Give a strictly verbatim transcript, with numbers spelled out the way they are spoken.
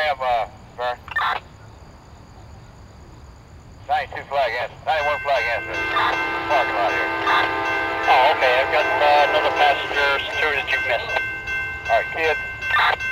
have, uh, Vern? ninety-two flag answer. ninety-one flag answer. Parking lot here. Oh, okay. I've got uh, another passenger security that you've missed. All right, kid.